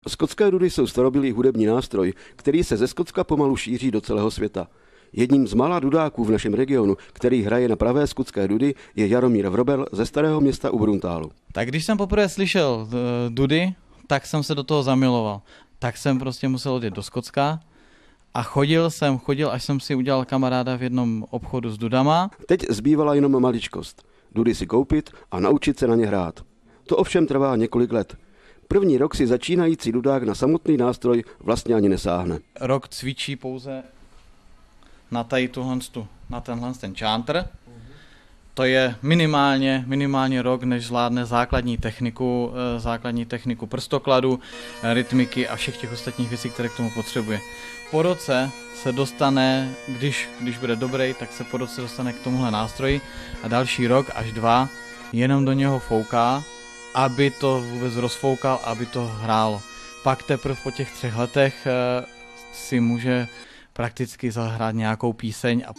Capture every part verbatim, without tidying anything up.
Skotské dudy jsou starobylý hudební nástroj, který se ze Skotska pomalu šíří do celého světa. Jedním z mála dudáků v našem regionu, který hraje na pravé skotské dudy, je Jaromír Vrobel ze Starého Města u Bruntálu. Tak když jsem poprvé slyšel dudy, tak jsem se do toho zamiloval. Tak jsem prostě musel odjet do Skotska a chodil jsem, chodil, až jsem si udělal kamaráda v jednom obchodu s dudama. Teď zbývala jenom maličkost. Dudy si koupit a naučit se na ně hrát. To ovšem trvá několik let. První rok si začínající dudák na samotný nástroj vlastně ani nesáhne. Rok cvičí pouze na, tady tuhle, na tenhle ten čántr. To je minimálně, minimálně rok, než zvládne základní techniku, základní techniku prstokladu, rytmiky a všech těch ostatních věcí, které k tomu potřebuje. Po roce se dostane, když, když bude dobrý, tak se po roce dostane k tomuhle nástroji a další rok až dva jenom do něho fouká, aby to vůbec rozfoukal, aby to hrálo. Pak teprve po těch třech letech si může prakticky zahrát nějakou píseň. A...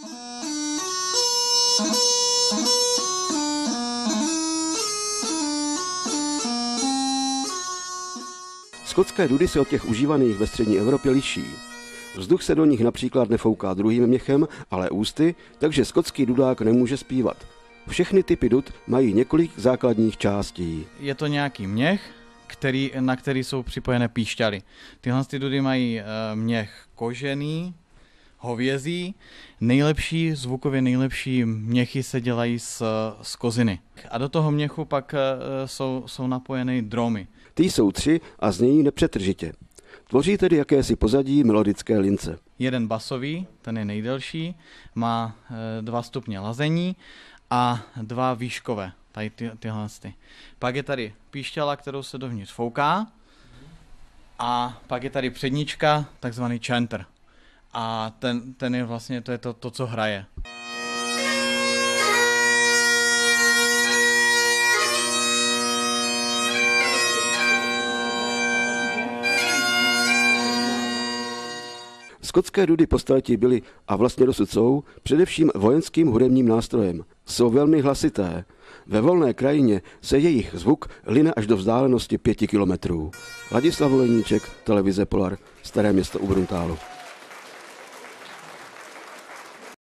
Skotské dudy se od těch užívaných ve střední Evropě liší. Vzduch se do nich například nefouká druhým měchem, ale ústy, takže skotský dudák nemůže zpívat. Všechny typy dud mají několik základních částí. Je to nějaký měch, který, na který jsou připojené píšťaly. Tyhle ty dudy mají měch kožený, hovězí. Nejlepší, zvukově nejlepší měchy se dělají z, z koziny. A do toho měchu pak jsou, jsou napojeny dromy. Ty jsou tři a znějí nepřetržitě. Tvoří tedy jakési pozadí melodické lince. Jeden basový, ten je nejdelší, má dva stupně lazení a dva výškové, tady ty, tyhle. Pak je tady píšťala, kterou se dovnitř fouká, a pak je tady přednička, takzvaný chanter. A ten, ten je vlastně, to je to, to, co hraje. Skotské dudy po staletí byly, a vlastně dosud jsou, především vojenským hudebním nástrojem. Jsou velmi hlasité. Ve volné krajině se jejich zvuk line až do vzdálenosti pěti kilometrů. Ladislav Voleníček, televize Polar, Staré Město u Bruntálu.